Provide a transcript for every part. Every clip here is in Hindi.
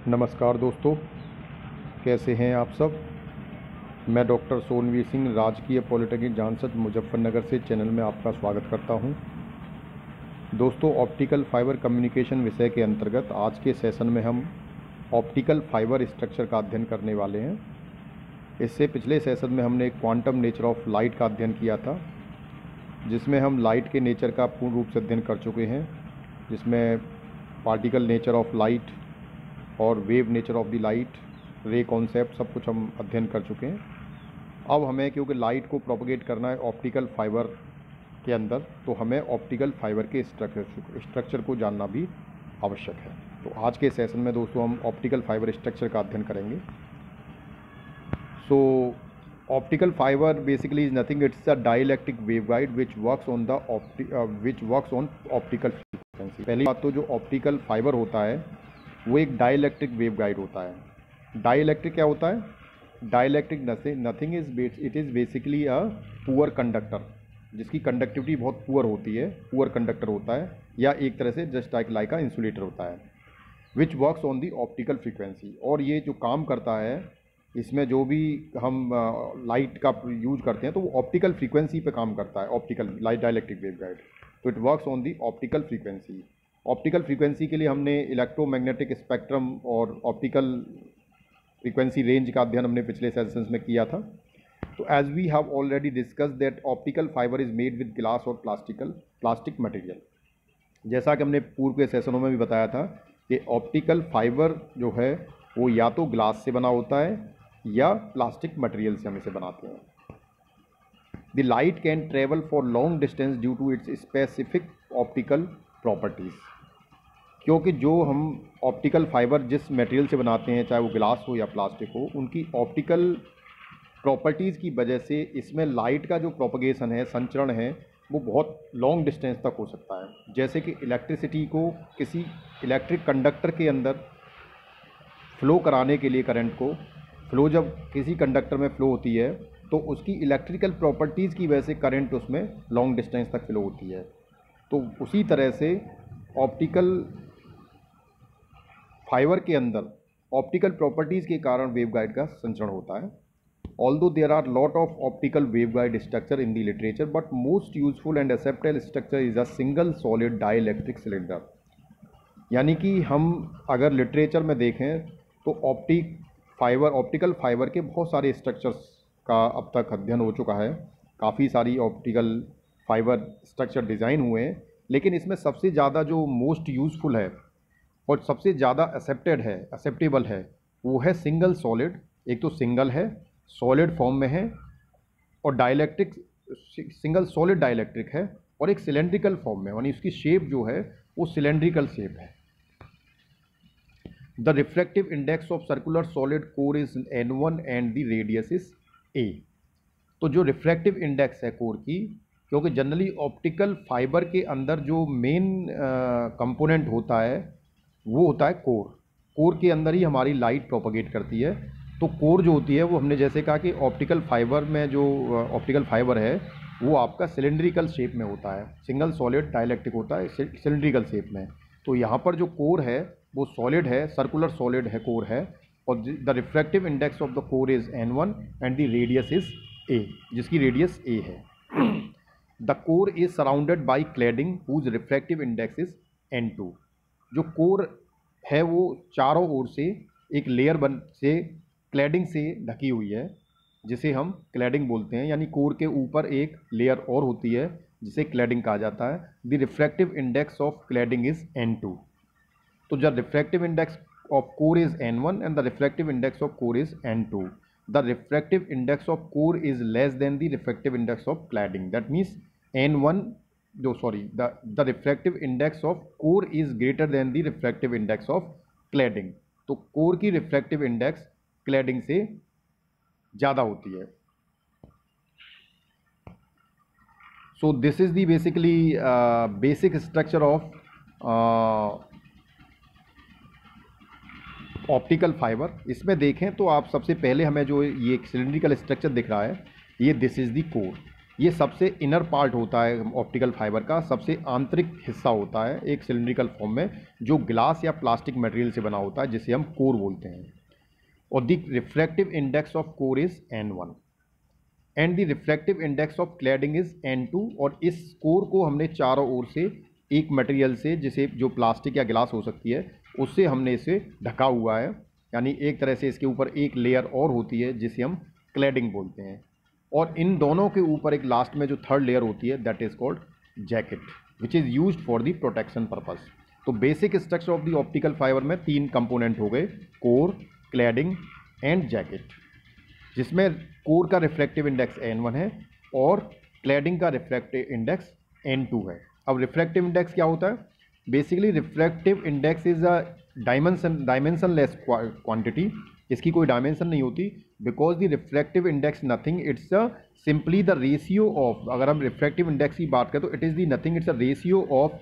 नमस्कार दोस्तों, कैसे हैं आप सब। मैं डॉक्टर सोनवीर सिंह राजकीय पॉलिटेक्निक जानसठ मुजफ्फरनगर से चैनल में आपका स्वागत करता हूं। दोस्तों, ऑप्टिकल फाइबर कम्युनिकेशन विषय के अंतर्गत आज के सेशन में हम ऑप्टिकल फाइबर स्ट्रक्चर का अध्ययन करने वाले हैं। इससे पिछले सेशन में हमने क्वांटम नेचर ऑफ लाइट का अध्ययन किया था, जिसमें हम लाइट के नेचर का पूर्ण रूप से अध्ययन कर चुके हैं, जिसमें पार्टिकल नेचर ऑफ लाइट और wave nature of the light, ray concept, सब कुछ हम अध्ययन कर चुके हैं। अब हमें क्योंकि लाइट को प्रोपगेट करना है ऑप्टिकल फाइबर के अंदर, तो हमें ऑप्टिकल फाइबर के स्ट्रक्चर को जानना भी आवश्यक है। तो आज के सेशन में दोस्तों हम ऑप्टिकल फाइबर स्ट्रक्चर का अध्ययन करेंगे। So optical fibre basically is nothing, it's a dielectric waveguide which works on optical frequency. पहली बात तो जो ऑप्टिकल फाइबर होता है वो एक डाइलेक्ट्रिक वेवगाइड होता है। डाइलेक्ट्रिक क्या होता है? Dielectric nothing is it is basically a poor conductor, जिसकी कंडक्टिविटी बहुत पुअर होती है, पुअर कंडक्टर होता है, या एक तरह से जस्ट लाइक अ इंसुलेटर होता है, which works on the optical frequency. और ये जो काम करता है, इसमें जो भी हम लाइट का यूज करते हैं तो वो ऑप्टिकल फ्रीक्वेंसी पे काम करता है, ऑप्टिकल लाइट डाइलेक्ट्रिक वेवगाइड। तो it works on the optical frequency. Optical frequency के लिए हमने इलेक्ट्रोमैग्नेटिक स्पेक्ट्रम और ऑप्टिकल फ्रीक्वेंसी रेंज का अध्ययन हमने पिछले सेशंस में किया था। तो as we have already discuss that optical fibre is made with glass और प्लास्टिक मटेरियल। जैसा कि हमने पूर्व के सेशनों में भी बताया था कि ऑप्टिकल फाइबर जो है वो या तो ग्लास से बना होता है या प्लास्टिक मटेरियल से हम इसे बनाते हैं। The light can travel for long distance due to its specific optical properties. क्योंकि जो हम ऑप्टिकल फाइबर जिस मटेरियल से बनाते हैं, चाहे वो ग्लास हो या प्लास्टिक हो, उनकी ऑप्टिकल प्रॉपर्टीज़ की वजह से इसमें लाइट का जो प्रोपगेशन है, संचरण है, वो बहुत लॉन्ग डिस्टेंस तक हो सकता है। जैसे कि इलेक्ट्रिसिटी को किसी इलेक्ट्रिक कंडक्टर के अंदर फ्लो कराने के लिए, करंट को फ्लो जब किसी कंडक्टर में फ्लो होती है तो उसकी इलेक्ट्रिकल प्रॉपर्टीज़ की वजह से करंट उसमें लॉन्ग डिस्टेंस तक फ्लो होती है। तो उसी तरह से ऑप्टिकल फाइबर के अंदर ऑप्टिकल प्रॉपर्टीज़ के कारण वेवगाइड का संचरण होता है। Although there are lot of optical waveguide structure in the literature, but most useful and accepted structure is a single solid dielectric cylinder. यानी कि हम अगर लिटरेचर में देखें तो ऑप्टिकल फाइबर के बहुत सारे स्ट्रक्चर्स का अब तक अध्ययन हो चुका है। काफ़ी सारी ऑप्टिकल फाइबर स्ट्रक्चर डिज़ाइन हुए हैं, लेकिन इसमें सबसे ज़्यादा जो मोस्ट यूज़फुल है और सबसे ज़्यादा एक्सेप्टेबल है वो है सिंगल सॉलिड। एक तो सिंगल है, सॉलिड फॉर्म में है, और डाइलेक्ट्रिक, सिंगल सॉलिड डाइलेक्ट्रिक है, और एक सिलेंड्रिकल फॉर्म में, यानी उसकी शेप जो है वो सिलेंड्रिकल शेप है। The refractive index of circular solid core is N1 and the radius is A। तो जो रिफ्रैक्टिव इंडेक्स है कोर की, क्योंकि जनरली ऑप्टिकल फाइबर के अंदर जो मेन कंपोनेंट होता है वो होता है कोर। कोर के अंदर ही हमारी लाइट प्रोपगेट करती है। तो कोर जो होती है वो हमने जैसे कहा कि ऑप्टिकल फाइबर में जो ऑप्टिकल फाइबर है वो आपका सिलेंड्रिकल शेप में होता है, सिंगल सॉलिड डाइलेक्ट्रिक होता है सिलेंड्रिकल शेप में। तो यहाँ पर जो कोर है वो सॉलिड है, सर्कुलर सॉलिड है, कोर है, और the refractive index of the core is N1 and the radius is A, जिसकी रेडियस A है। The core is surrounded by cladding whose refractive index is N2। जो कोर है वो चारों ओर से एक लेयर से क्लैडिंग से ढकी हुई है, जिसे हम क्लैडिंग बोलते हैं। यानी कोर के ऊपर एक लेयर और होती है जिसे क्लैडिंग कहा जाता है। The refractive index of cladding is N2। तो the refractive index of core is N1 and the refractive index of core is N2। The refractive index of core is less than the refractive index of cladding. That means the refractive index of core is greater than the refractive index of cladding। तो कोर की रिफ्रैक्टिव इंडेक्स क्लैडिंग से ज़्यादा होती है। So this is the basically basic structure of optical fibre. इसमें देखें तो आप सबसे पहले हमें जो ये सिलेंड्रिकल स्ट्रक्चर दिख रहा है, ये दिस इज दी कोर। ये सबसे इनर पार्ट होता है ऑप्टिकल फाइबर का, सबसे आंतरिक हिस्सा होता है एक सिलिंड्रिकल फॉर्म में, जो ग्लास या प्लास्टिक मटेरियल से बना होता है, जिसे हम कोर बोलते हैं। और the refractive index of core is N1 and the refractive index of cladding is N2। और इस कोर को हमने चारों ओर से एक मटेरियल से, जिसे जो प्लास्टिक या ग्लास हो सकती है, उससे हमने इसे ढका हुआ है, यानी एक तरह से इसके ऊपर एक लेयर और होती है जिसे हम क्लैडिंग बोलते हैं। और इन दोनों के ऊपर एक लास्ट में जो थर्ड लेयर होती है, that is called jacket, which is used for the protection purpose. तो basic structure of the optical fibre में 3 कंपोनेंट हो गए, कोर, क्लैडिंग एंड जैकेट, जिसमें कोर का रिफ्रैक्टिव इंडेक्स N1 है और क्लैडिंग का रिफ्रैक्टिव इंडेक्स N2 है। अब रिफ्रैक्टिव इंडेक्स क्या होता है? Basically refractive index is a dimensionless quantity, इसकी कोई डायमेंशन नहीं होती, because the refractive index nothing, it's simply the ratio of, अगर हम रिफ्रैक्टिव इंडेक्स की बात करें तो it is the nothing, it's a ratio of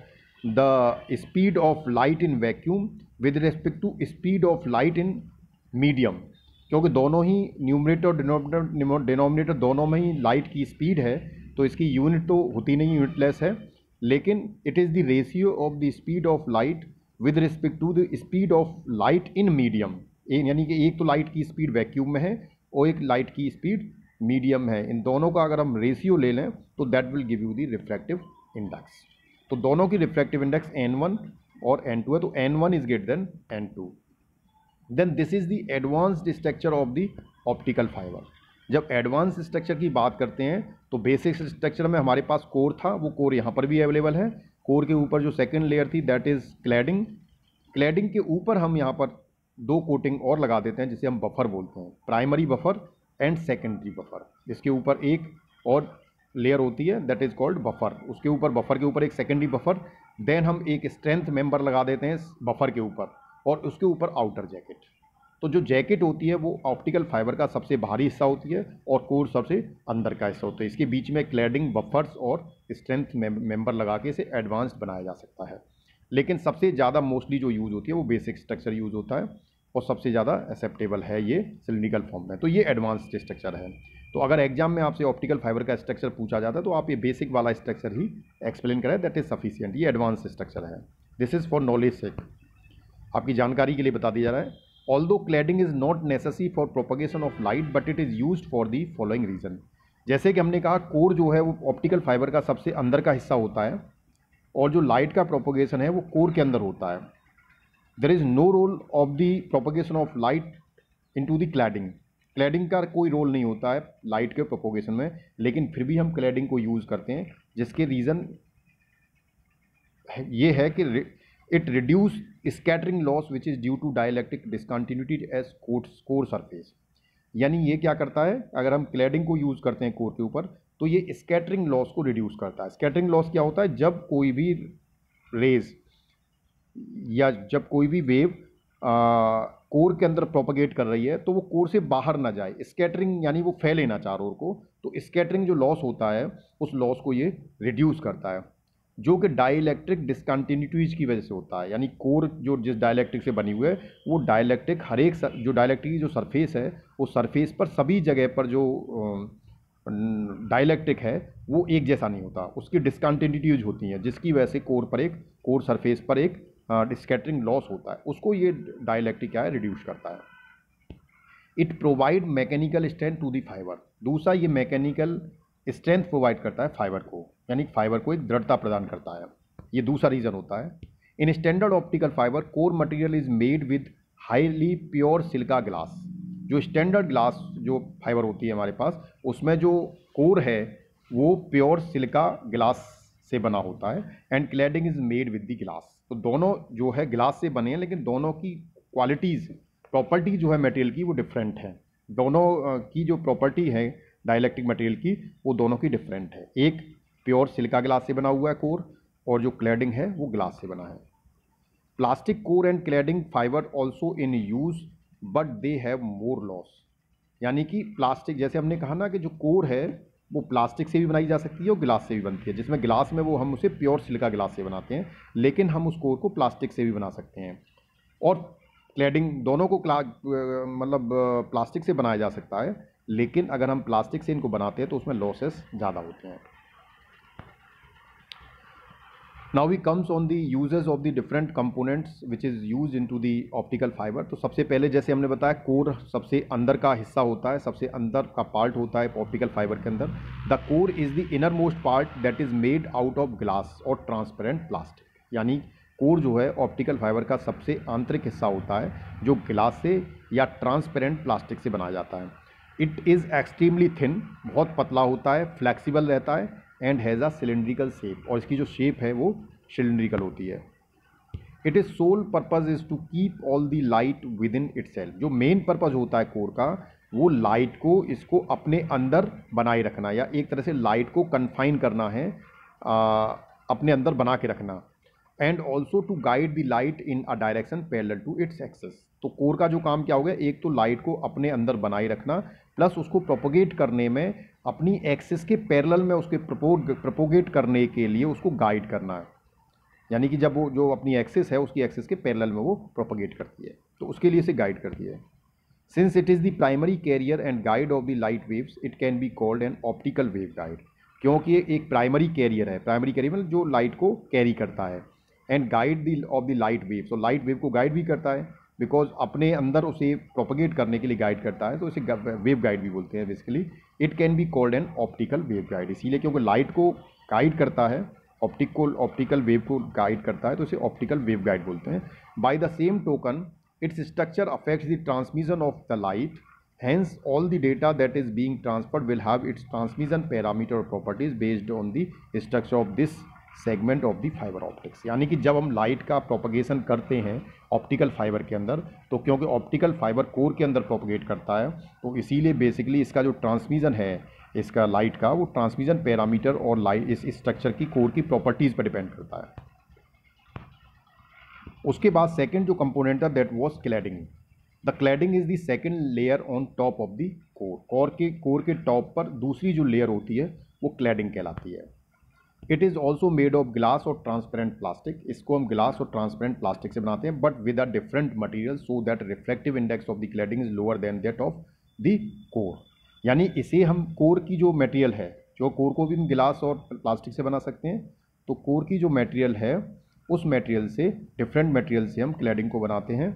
the speed of light in vacuum with respect to speed of light in medium, क्योंकि दोनों ही न्यूमरेटर और डिनोमिनेटर दोनों में ही लाइट की स्पीड है, तो इसकी यूनिट तो होती नहीं, यूनिटलेस है, लेकिन it is the ratio of the speed of light with respect to the speed of light in medium. यानी कि एक तो लाइट की स्पीड वैक्यूम में है और एक लाइट की स्पीड मीडियम है, इन दोनों का अगर हम रेशियो ले लें तो that will give you the refractive index. तो दोनों की रिफ्रैक्टिव इंडेक्स N1 और N2 है, तो N1 is greater than N2। Then this is the advanced structure of the optical fibre. जब एडवांस स्ट्रक्चर की बात करते हैं तो बेसिक स्ट्रक्चर में हमारे पास कोर था, वो कोर यहाँ पर भी अवेलेबल है। कोर के ऊपर जो सेकेंड लेयर थी दैट इज क्लैडिंग। क्लैडिंग के ऊपर हम यहाँ पर 2 कोटिंग और लगा देते हैं जिसे हम बफर बोलते हैं, primary buffer and secondary buffer. इसके ऊपर एक और लेयर होती है दैट इज कॉल्ड बफर, उसके ऊपर बफर के ऊपर एक सेकेंडरी बफर, देन हम एक स्ट्रेंथ मेंबर लगा देते हैं बफर के ऊपर और उसके ऊपर आउटर जैकेट। तो जो जैकेट होती है वो ऑप्टिकल फाइबर का सबसे बाहरी हिस्सा होती है और कोर सबसे अंदर का हिस्सा होता है। इसके बीच में क्लैडिंग, बफर्स और स्ट्रेंथ मेंबर लगा के इसे एडवांस्ड बनाया जा सकता है, लेकिन सबसे ज़्यादा मोस्टली जो यूज़ होती है वो बेसिक स्ट्रक्चर यूज़ होता है और सबसे ज़्यादा एक्सेप्टेबल है ये सिलिंड्रिकल फॉर्म में। तो ये एडवांस्ड स्ट्रक्चर है। तो अगर एग्जाम में आपसे ऑप्टिकल फाइबर का स्ट्रक्चर पूछा जाता है तो आप ये बेसिक वाला स्ट्रक्चर ही एक्सप्लेन करें, दैट इज सफिशिएंट। ये एडवांस स्ट्रक्चर है। This is for knowledge sake, आपकी जानकारी के लिए बता दिया जा रहा है। Although cladding is not necessary for propagation of light but it is used for the following reason. जैसे कि हमने कहा कोर जो है वो ऑप्टिकल फाइबर का सबसे अंदर का हिस्सा होता है और जो लाइट का प्रोपगेशन है वो कोर के अंदर होता है। There is no role of the propagation of light into the cladding. Cladding का कोई रोल नहीं होता है लाइट के प्रोपगेशन में, लेकिन फिर भी हम क्लैडिंग को यूज़ करते हैं, जिसके रीज़न ये है कि it reduce scattering loss which is due to dielectric discontinuity as core surface. यानी ये क्या करता है, अगर हम क्लैडिंग को यूज़ करते हैं कोर के ऊपर तो ये स्कैटरिंग लॉस को रिड्यूस करता है। स्कैटरिंग लॉस क्या होता है, जब कोई भी रेज या जब कोई भी वेव कोर के अंदर प्रोपगेट कर रही है तो वो कोर से बाहर ना जाए, स्कैटरिंग यानी वो फैले ना चारों ओर को, तो स्कैटरिंग जो लॉस होता है उस लॉस को ये रिड्यूस करता है, जो कि डाइलेक्ट्रिक डिसकंटिन्यूटीज की वजह से होता है। यानी कोर जो जिस डाइलेक्ट्रिक से बनी हुई है वो डाइलेक्ट्रिक हर एक जो डाइलेक्ट्रिक की जो सरफेस है वो सरफेस पर सभी जगह पर जो डाइलेक्ट्रिक है वो एक जैसा नहीं होता, उसकी डिसकंटिन्यूटीज होती हैं, जिसकी वजह से कोर सरफेस पर एक स्कैटरिंग लॉस होता है, उसको ये डाइलेक्ट्रिक क्या है, रिड्यूस करता है। It provide mechanical strength to the fibre. दूसरा, ये मैकेनिकल स्ट्रेंथ प्रोवाइड करता है फाइबर को, यानी फाइबर को एक दृढ़ता प्रदान करता है, ये दूसरा रीज़न होता है। In standard optical fibre core material is made with highly pure silica glass. जो स्टैंडर्ड ग्लास जो फाइबर होती है हमारे पास, उसमें जो कोर है वो प्योर सिलिका ग्लास से बना होता है। And cladding is made with the glass. तो दोनों जो है ग्लास से बने हैं, लेकिन दोनों की क्वालिटीज़, प्रॉपर्टी जो है मटेरियल की वो डिफरेंट है। दोनों की जो प्रॉपर्टी है डाइलेक्ट्रिक मटेरियल की वो दोनों की डिफरेंट है। एक प्योर सिलिका ग्लास से बना हुआ है कोर, और जो क्लैडिंग है वो ग्लास से बना है। Plastic core and cladding fibre also in use but they have more loss. यानी कि प्लास्टिक, जैसे हमने कहा ना कि जो कोर है वो प्लास्टिक से भी बनाई जा सकती है और ग्लास से भी बनती है, जिसमें ग्लास में वो हम उसे प्योर सिलिका ग्लास से बनाते हैं, लेकिन हम उस कोर को प्लास्टिक से भी बना सकते हैं। और क्लैडिंग दोनों को मतलब प्लास्टिक से बनाया जा सकता है, लेकिन अगर हम प्लास्टिक से इनको बनाते हैं तो उसमें लॉसेस ज़्यादा होते हैं। Now we comes on the uses of the different components which is use into the optical fibre. तो सबसे पहले जैसे हमने बताया कोर सबसे अंदर का हिस्सा होता है, सबसे अंदर का पार्ट होता है ऑप्टिकल फाइबर के अंदर। The core is the inner most part that is made out of glass और ट्रांसपेरेंट प्लास्टिक। यानी कोर जो है ऑप्टिकल फाइबर का सबसे आंतरिक हिस्सा होता है जो ग्लास से या ट्रांसपेरेंट प्लास्टिक से बनाया जाता है। इट इज़ एक्सट्रीमली थिन, बहुत पतला होता है, फ्लैक्सीबल रहता है and has a cylindrical shape, और इसकी जो शेप है वो सिलेंड्रिकल होती है। It is sole purpose is to keep all the light within itself. जो मेन पर्पज होता है कोर का वो लाइट को इसको अपने अंदर बनाए रखना, या एक तरह से लाइट को कन्फाइन करना है, अपने अंदर बना के रखना। And also to guide the light in a direction parallel to its axis. तो कोर का जो काम क्या हो गया, एक तो लाइट को अपने अंदर बनाए रखना प्लस उसको प्रोपोगेट करने में अपनी एक्सिस के पैरेलल में उसके प्रोपोगेट करने के लिए उसको गाइड करना है। यानी कि जब वो जो अपनी एक्सिस है उसकी एक्सिस के पैरेलल में वो प्रोपोगेट करती है, तो उसके लिए इसे गाइड करती है। Since it is the primary carrier and guide of the light waves it can be called an optical wave guide. क्योंकि ये एक प्राइमरी कैरियर है, प्राइमरी कैरियर मतलब जो लाइट को कैरी करता है, and guide the of the light wave, तो लाइट वेव को गाइड भी करता है बिकॉज अपने अंदर उसे प्रोपोगेट करने के लिए गाइड करता है, तो इसे वेव गाइड भी बोलते हैं basically. It can be called an optical wave guide, इसीलिए क्योंकि लाइट को गाइड करता है, ऑप्टिकल वेव को गाइड करता है, तो इसे ऑप्टिकल वेव गाइड बोलते हैं। By the same token its structure affects the transmission of the light, hence all the data that is being transferred will have its transmission parameter और properties based on the structure of this segment of the fibre optics. यानी कि जब हम लाइट का प्रोपगेशन करते हैं ऑप्टिकल फाइबर के अंदर, तो क्योंकि ऑप्टिकल फाइबर कोर के अंदर प्रोपगेट करता है, तो इसीलिए बेसिकली इसका जो ट्रांसमिशन है इसका लाइट का, वो ट्रांसमिशन पैरामीटर और लाइट इस स्ट्रक्चर की कोर की प्रॉपर्टीज़ पर डिपेंड करता है। उसके बाद सेकंड जो कंपोनेंट था that was cladding. The cladding is the second layer on top of the core. Core के टॉप पर दूसरी जो लेयर होती है वो क्लैडिंग कहलाती है। It is also made of glass और ट्रांसपेरेंट प्लास्टिक। इसको हम ग्लास और ट्रांसपेरेंट प्लास्टिक से बनाते हैं, but with a different material so that reflective index of the cladding is lower than that of the core. यानी इसे हम कोर की जो मटेरियल है, जो कोर को भी हम गिलास और प्लास्टिक से बना सकते हैं, तो कोर की जो मटेरियल है उस मटेरियल से, डिफरेंट मटेरियल से हम क्लैडिंग को बनाते हैं,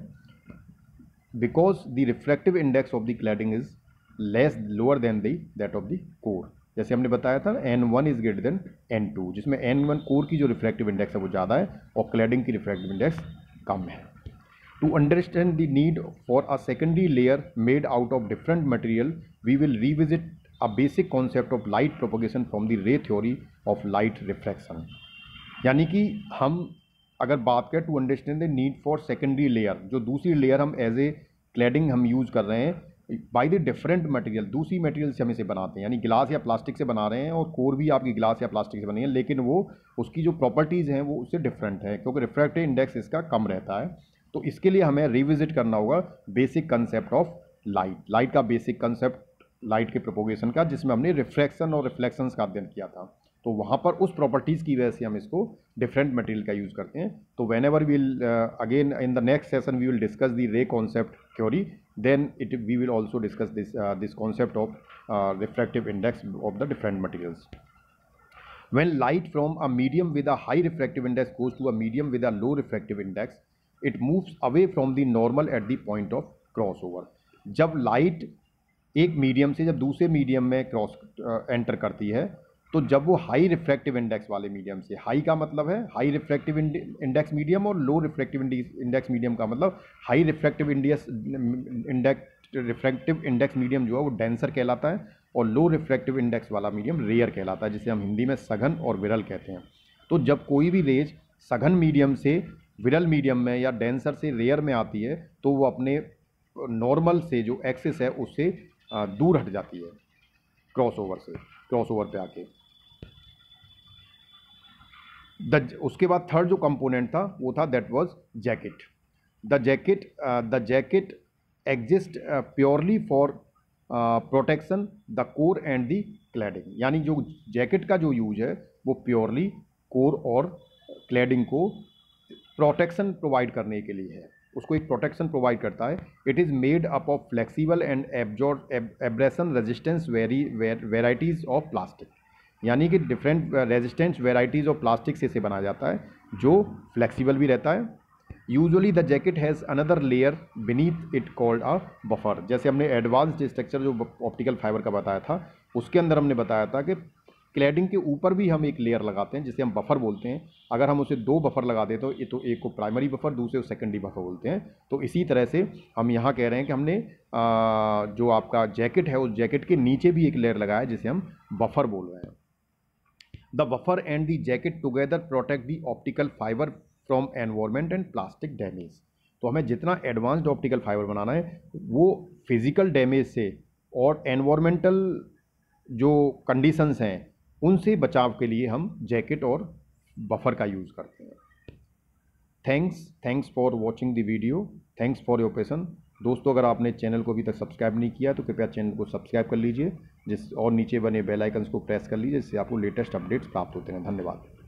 because the reflective index of the cladding is less lower than that of the core. जैसे हमने बताया था N1 is greater than N2, जिसमें N1 कोर की जो रिफ्लेक्टिव इंडेक्स है वो ज़्यादा है और क्लैडिंग की रिफ्लेक्टिव इंडेक्स कम है। To understand the need for a secondary layer made out of different material, we will revisit a basic concept of light propagation from the ray theory of light refraction। यानी कि हम अगर बात करें to understand the need for secondary layer, जो दूसरी लेयर हम एज ए क्लैडिंग हम यूज़ कर रहे हैं बाय द डिफरेंट मटेरियल, दूसरी मटेरियल से हम इसे बनाते हैं, यानी गिलास या प्लास्टिक से बना रहे हैं और कोर भी आपकी गिलास या प्लास्टिक से बनी है, लेकिन वो उसकी जो प्रॉपर्टीज़ हैं वो उससे डिफरेंट है क्योंकि रिफ्रैक्टिव इंडेक्स इसका कम रहता है। तो इसके लिए हमें रिविजिट करना होगा बेसिक कंसेप्ट ऑफ लाइट का बेसिक कंसेप्ट लाइट के प्रोपोगेशन का, जिसमें हमने रिफ्रैक्शन और रिफ्लेक्शंस का अध्ययन किया था। तो वहाँ पर उस प्रॉपर्टीज़ की वजह से हम इसको डिफरेंट मटेरियल का यूज़ करते हैं। तो whenever will again in the next session we will discuss the ray concept theory, then we will also discuss this concept of refractive index of the different materials. When light from a medium with a high refractive index goes to a medium with a low refractive index, it moves away from the normal at the point of crossover। जब लाइट एक मीडियम से जब दूसरे मीडियम में एंटर करती है, तो जब वो हाई रिफ्रैक्टिव इंडेक्स वाले मीडियम से, हाई का मतलब है हाई रिफ्रैक्टिव इंडेक्स मीडियम और लो रिफ्रैक्टिव इंडेक्स मीडियम का मतलब high refractive refractive index medium जो है वो डेंसर कहलाता है और लो रिफ्रैक्टिव इंडेक्स वाला मीडियम रेयर कहलाता है, जिसे हम हिंदी में सघन और विरल कहते हैं। तो जब कोई भी रेज सघन मीडियम से विरल मीडियम में या डेंसर से रेयर में आती है, तो वो अपने नॉर्मल से जो एक्सिस है उससे दूर हट जाती है क्रॉसओवर पे आके। उसके बाद थर्ड जो कंपोनेंट था वो था that was jacket. The jacket exist purely for protection the core and the cladding. यानी जो जैकेट का जो यूज है वो प्योरली कोर और क्लैडिंग को प्रोटेक्शन प्रोवाइड करने के लिए है। उसको एक प्रोटेक्शन प्रोवाइड करता है। It is made up of flexible and abrasion resistance varieties of plastic, यानी कि different resistance varieties of plastic से इसे बनाया जाता है जो फ्लेक्सिबल भी रहता है। Usually the jacket has another layer beneath it called a buffer. जैसे हमने एडवांस्ड स्ट्रक्चर जो ऑप्टिकल फाइबर का बताया था, उसके अंदर हमने बताया था कि क्लैडिंग के ऊपर भी हम एक लेयर लगाते हैं जिसे हम बफर बोलते हैं। अगर हम उसे 2 बफर लगा दें तो एक को प्राइमरी बफर, दूसरे को सेकेंडरी बफर बोलते हैं। तो इसी तरह से हम यहाँ कह रहे हैं कि हमने जो आपका जैकेट है उस जैकेट के नीचे भी एक लेयर लगाया है जिसे हम बफर बोल रहे हैं। The buffer and the jacket together protect the optical fibre from environment and plastic damage. तो हमें जितना एडवांस्ड ऑप्टिकल फाइबर बनाना है वो फिजिकल डैमेज से और एनवायरमेंटल जो कंडीशंस हैं उनसे बचाव के लिए हम जैकेट और बफर का यूज़ करते हैं। Thanks for watching the video, thanks for your patience. दोस्तों, अगर आपने चैनल को अभी तक सब्सक्राइब नहीं किया तो कृपया चैनल को सब्सक्राइब कर लीजिए और नीचे बने बेल आइकन्स को प्रेस कर लीजिए, जिससे आपको लेटेस्ट अपडेट्स प्राप्त होते हैं। धन्यवाद।